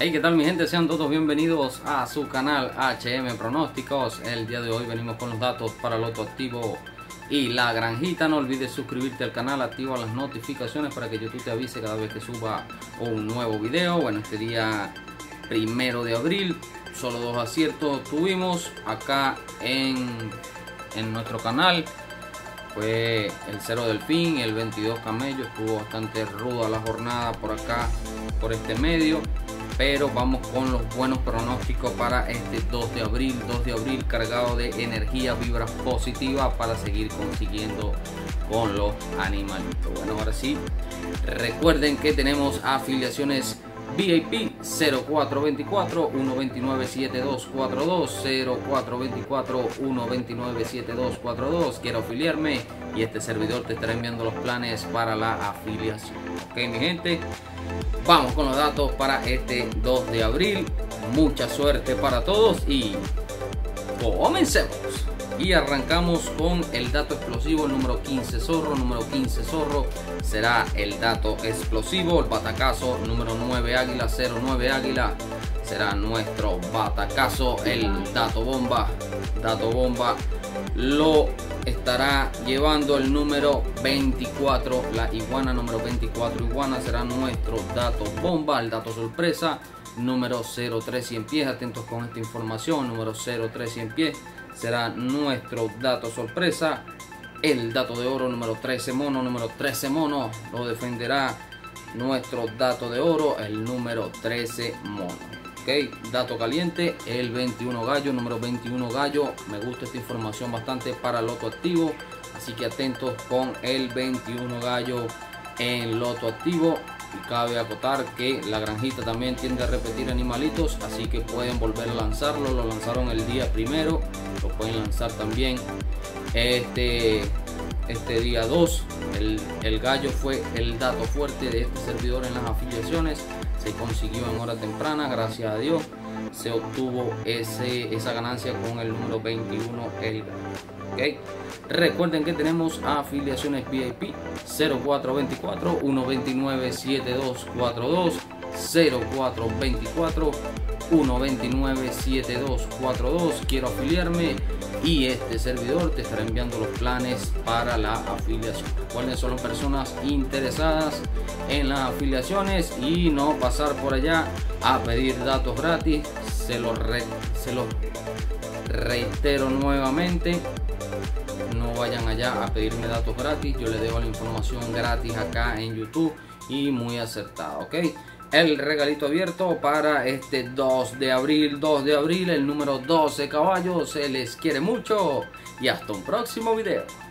Hey, ¿qué tal mi gente? Sean todos bienvenidos a su canal HM Pronósticos. El día de hoy venimos con los datos para Loto Activo y la granjita. No olvides suscribirte al canal, activa las notificaciones para que YouTube te avise cada vez que suba un nuevo video. Bueno, este día 1 de abril, solo 2 aciertos tuvimos acá en nuestro canal. Fue el 0 Delfín, el 22 Camello. Estuvo bastante ruda la jornada por acá, por este medio. Pero vamos con los buenos pronósticos para este 2 de abril cargado de energía, vibras positivas para seguir consiguiendo con los animalitos. Bueno, ahora sí, recuerden que tenemos afiliaciones VIP 0424 129 7242 0424 129 7242. Quiero afiliarme y este servidor te estará enviando los planes para la afiliación. Ok, mi gente, vamos con los datos para este 2 de abril. Mucha suerte para todos y comencemos. Y arrancamos con el dato explosivo, el número 15 zorro. Número 15 zorro será el dato explosivo. El batacazo número 9 águila, 09 águila será nuestro batacazo. El dato bomba lo estará llevando el número 24, la iguana. Número 24 iguana será nuestro dato bomba. El dato sorpresa número 03 100 pies. Atentos con esta información. Número 03 100 pies será nuestro dato sorpresa. El dato de oro número 13 mono. Número 13 mono lo defenderá nuestro dato de oro, el número 13 mono. Ok, dato caliente, el 21 gallo. Número 21 gallo. Me gusta esta información bastante para Loto Activo, así que atentos con el 21 gallo en Loto Activo. Y cabe acotar que la granjita también tiende a repetir animalitos, así que pueden volver a lanzarlo. Lo lanzaron el día primero, lo pueden lanzar también este día 2. El gallo fue el dato fuerte de este servidor en las afiliaciones. Se consiguió en hora temprana, gracias a Dios. Se obtuvo esa ganancia con el número 21, el gallo. Okay. Recuerden que tenemos afiliaciones VIP 0424 129 7242 0424 129 7242. Quiero afiliarme y este servidor te estará enviando los planes para la afiliación. Recuerden, son las personas interesadas en las afiliaciones y no pasar por allá a pedir datos gratis. Se los reitero nuevamente. No vayan allá a pedirme datos gratis. Yo les dejo la información gratis acá en YouTube y muy acertada. Ok, el regalito abierto para este 2 de abril, el número 12 caballos. Se les quiere mucho y hasta un próximo video.